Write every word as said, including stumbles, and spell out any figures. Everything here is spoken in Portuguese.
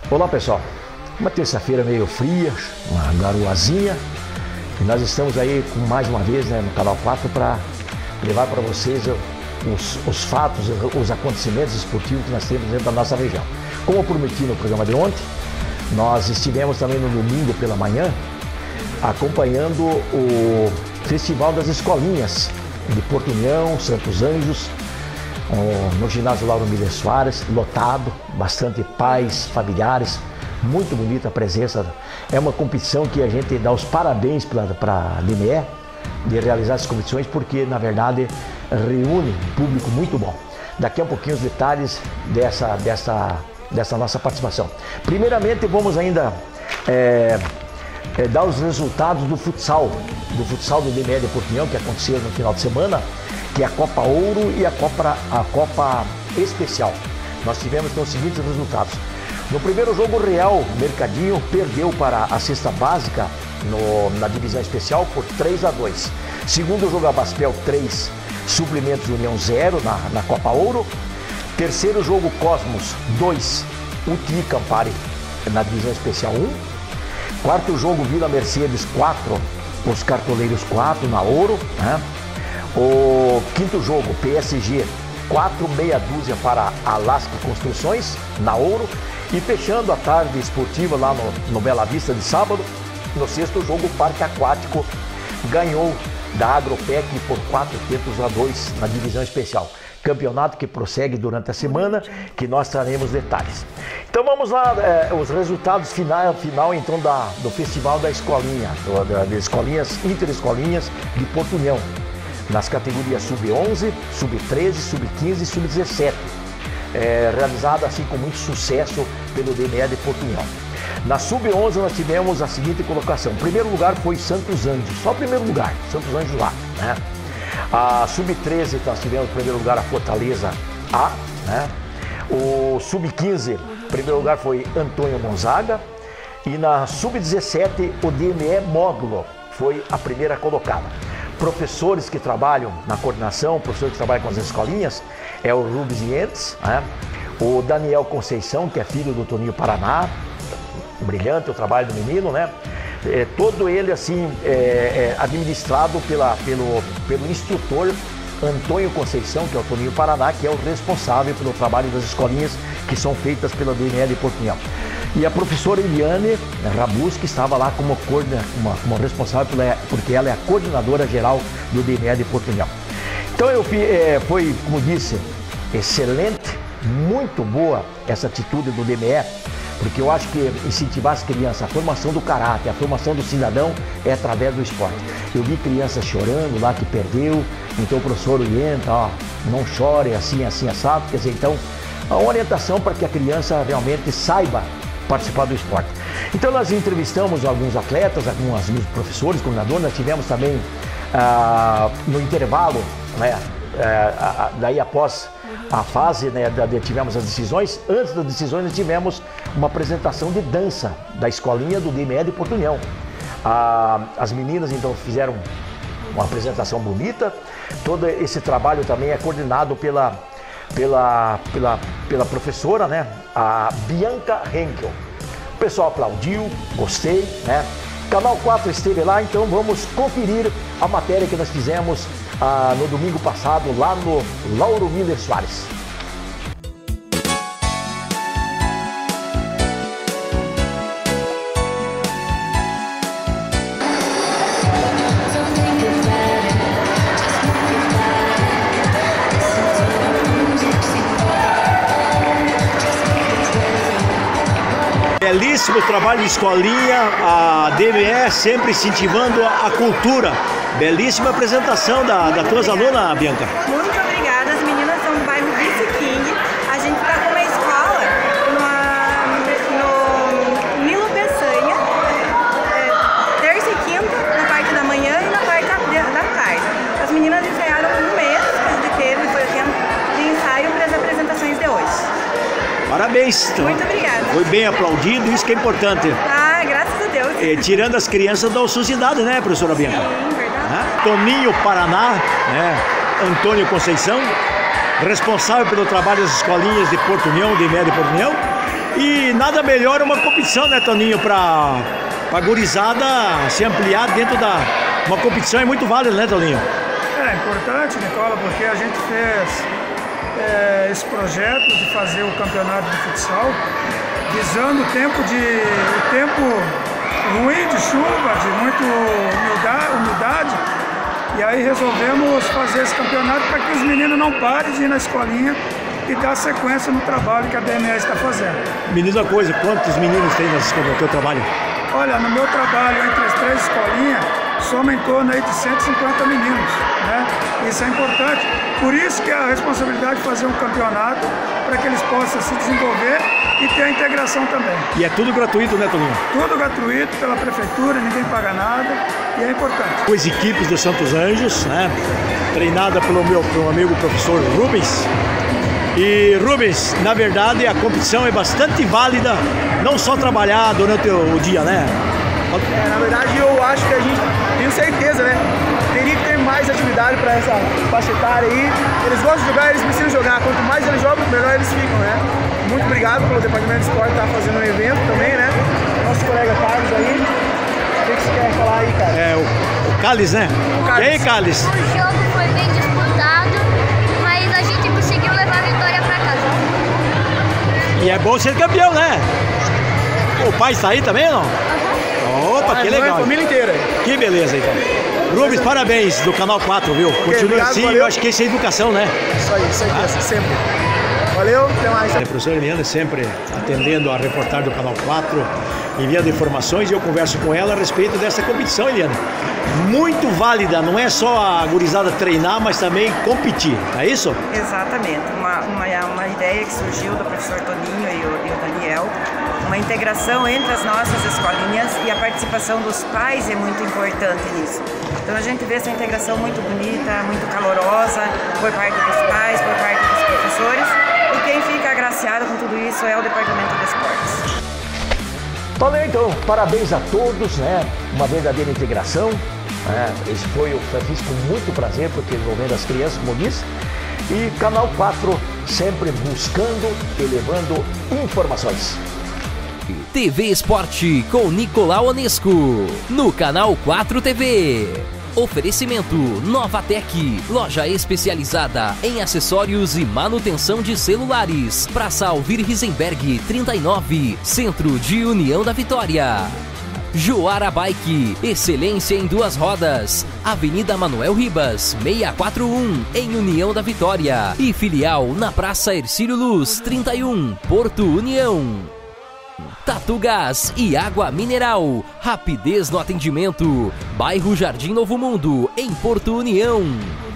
Olá pessoal, uma terça-feira meio fria, uma garoazinha, e nós estamos aí com mais uma vez, né, no Canal quatro para levar para vocês os, os fatos, os acontecimentos esportivos que nós temos dentro da nossa região. Como eu prometi no programa de ontem, nós estivemos também no domingo pela manhã acompanhando o Festival das Escolinhas de Porto União, Santos Anjos, no ginásio Lauro Miller Soares, lotado, bastante pais, familiares, muito bonita a presença. É uma competição que a gente dá os parabéns para a D M E de realizar essas competições, porque na verdade reúne um público muito bom. Daqui a pouquinho os detalhes dessa, dessa, dessa nossa participação. Primeiramente vamos ainda é, é, dar os resultados do futsal, do futsal do D M E de Porto União, que aconteceu no final de semana, que é a Copa Ouro e a Copa, a Copa Especial. Nós tivemos então os seguintes resultados. No primeiro jogo, o Real Mercadinho perdeu para a Cesta Básica no, na divisão especial por três a dois. Segundo jogo, a Baspel três, Suplementos União zero na, na Copa Ouro. Terceiro jogo, Cosmos dois, U T I Campari na divisão especial um. Quarto jogo, Vila Mercedes quatro, Os Cartoleiros quatro na Ouro, né? O quinto jogo, P S G quatro, meia dúzia para Alasca Construções, na Ouro. E fechando a tarde esportiva lá no, no Bela Vista de sábado, no sexto jogo, o Parque Aquático ganhou da Agropec por quatro tentos a dois na divisão especial. Campeonato que prossegue durante a semana, que nós traremos detalhes. Então vamos lá, é, os resultados final, final então da, do Festival da Escolinha, do, da, das Escolinhas, Interescolinhas de Porto União, nas categorias sub onze, sub treze, sub quinze e sub dezessete, é, realizada assim com muito sucesso pelo D M E de Porto União. Na sub onze nós tivemos a seguinte colocação: o primeiro lugar foi Santos Anjos, só o primeiro lugar, Santos Anjos lá, né? A sub treze nós tivemos o primeiro lugar a Fortaleza A, né? O sub quinze, o primeiro lugar foi Antônio Gonzaga, e na sub dezessete o D M E Módulo foi a primeira colocada. Professores que trabalham na coordenação, professores que trabalham com as escolinhas, é o Rubens Yentes, né? O Daniel Conceição, que é filho do Toninho Paraná, brilhante o trabalho do menino, né? É, todo ele assim é, é administrado pela, pelo, pelo instrutor Antônio Conceição, que é o Toninho Paraná, que é o responsável pelo trabalho das escolinhas que são feitas pela D M E de Porto União. E a professora Eliane Rabus, que estava lá como, como, como responsável, pela, porque ela é a coordenadora geral do D M E de Porto União. Então eu, é, foi, como disse, excelente, muito boa essa atitude do D M E, porque eu acho que incentivar as crianças, a formação do caráter, a formação do cidadão é através do esporte. Eu vi crianças chorando lá que perdeu, então o professor orienta, ó, não chore, assim, assim, assado, quer dizer, então, a orientação para que a criança realmente saiba participar do esporte. Então nós entrevistamos alguns atletas, alguns, alguns professores, coordenadores, nós tivemos também ah, no intervalo, né, ah, daí após a fase, né, da, tivemos as decisões, antes das decisões nós tivemos uma apresentação de dança da escolinha do D M E de Porto União. Ah, as meninas então fizeram uma apresentação bonita, todo esse trabalho também é coordenado pela Pela, pela, pela professora, né, a Bianca Henkel. O pessoal aplaudiu, gostei, né? Canal quatro esteve lá, então vamos conferir a matéria que nós fizemos ah, no domingo passado lá no Lauro Miller Soares. Belíssimo trabalho de escolinha, a D M E sempre incentivando a cultura. Belíssima apresentação da, da tuas alunas, Bianca. Muito obrigada, as meninas são do bairro Vice King. A gente está com uma escola no Nilo Peçanha, é, terça e quinta, na parte da manhã e na parte da tarde. As meninas ensaiaram um mês, que teve, foi o tempo de ensaio para as apresentações de hoje. Parabéns. Muito obrigada. Foi bem aplaudido, isso que é importante. Ah, graças a Deus. É, tirando as crianças da ociosidade, né, professora Bianca? Sim, verdade. Ah, Toninho Paraná, né, Antônio Conceição, responsável pelo trabalho das escolinhas de Porto União, de D M E de Porto União, E nada melhor uma competição, né, Toninho, para a gurizada se ampliar dentro da... Uma competição é muito válida, né, Toninho? É importante, Nicola, porque a gente fez é, esse projeto de fazer o campeonato de futsal visando o tempo de o tempo ruim de chuva, de muita umidade, umidade, e aí resolvemos fazer esse campeonato para que os meninos não parem de ir na escolinha e dar sequência no trabalho que a D M S está fazendo. Me diz uma coisa, quantos meninos tem no teu trabalho? Olha, no meu trabalho entre as três escolinhas, soma em torno aí de cento e cinquenta meninos, né? Isso é importante. Por isso que é a responsabilidade de fazer um campeonato para que eles possam se desenvolver e ter a integração também. E é tudo gratuito, né, Toninho? Tudo gratuito pela prefeitura, ninguém paga nada e é importante. As equipes do Santos Anjos, né? Treinada pelo meu, pelo amigo professor Rubens. E Rubens, na verdade a competição é bastante válida, não só trabalhar durante o dia, né? É, na verdade eu acho que a gente, tenho certeza, né? Teria que ter mais atividade para essa faixa etária aí. Eles gostam de jogar, eles precisam jogar. Quanto mais eles jogam, melhor eles ficam, né? Muito obrigado pelo Departamento de Esporte estar fazendo um evento também, né? Nosso colega Carlos aí. O que você quer falar aí, cara? É, o, o Carlos, né? O Carlos. E aí, Carlos? O jogo foi bem disputado, mas a gente conseguiu levar a vitória para casa. E é bom ser campeão, né? O pai está aí também ou não? Uhum. Opa, ah, que legal. A família inteira. Que beleza, então. Rubens, parabéns do Canal quatro, viu? Okay, Continua obrigado, assim, valeu. eu acho que isso é educação, né? Isso aí, isso aí, ah. sempre. Valeu, até mais. A professora Eliana sempre atendendo a reportagem do Canal quatro, enviando informações, e eu converso com ela a respeito dessa competição, Eliana. Muito válida, não é só a gurizada treinar, mas também competir, é isso? Exatamente, uma, uma, uma ideia que surgiu do professor Toninho e o, e o Daniel, uma integração entre as nossas escolinhas, e a participação dos pais é muito importante nisso. Então a gente vê essa integração muito bonita, muito calorosa, por parte dos pais, por parte dos professores, e quem fica agraciado com tudo isso é o Departamento de Esportes. Valeu, então, parabéns a todos, né? Uma verdadeira integração. Né? Esse foi, eu fiz com muito prazer, porque envolvendo as crianças, como disse. E Canal quatro sempre buscando e levando informações. T V Esporte com Nicolau Onesco, no Canal quatro T V. Oferecimento Novatec, loja especializada em acessórios e manutenção de celulares. Praça Alvir Risenberg trinta e nove, Centro de União da Vitória. Joara Bike, excelência em duas rodas. Avenida Manuel Ribas, seiscentos e quarenta e um, em União da Vitória. E filial na Praça Hercílio Luz, trinta e um, Porto União. Tatu Gás e água mineral, rapidez no atendimento. Bairro Jardim Novo Mundo, em Porto União.